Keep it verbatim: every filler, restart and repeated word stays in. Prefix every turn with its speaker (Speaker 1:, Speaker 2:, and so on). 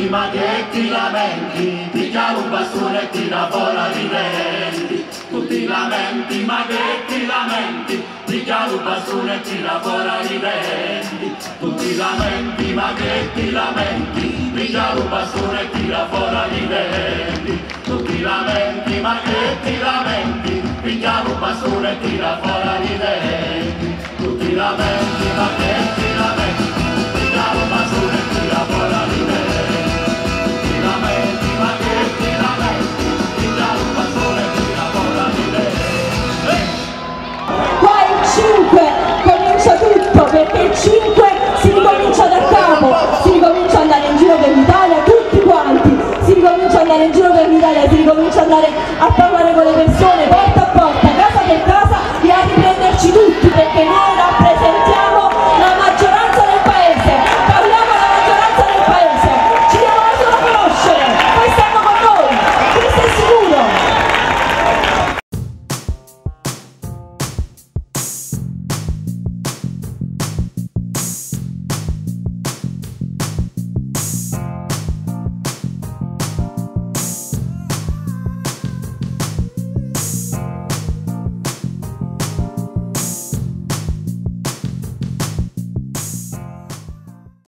Speaker 1: ma che ti lamenti, piglia un bastone e tira fuori i denti. Tu ti lamenti, ma che ti lamenti, piglia un bastone e tira fuori i denti. Tu ti lamenti, ma che ti lamenti, piglia un bastone e tira fuori i denti. Tu ti lamenti, ma che ti lamenti, piglia un bastone e tira fuori i denti. Tu ti lamenti.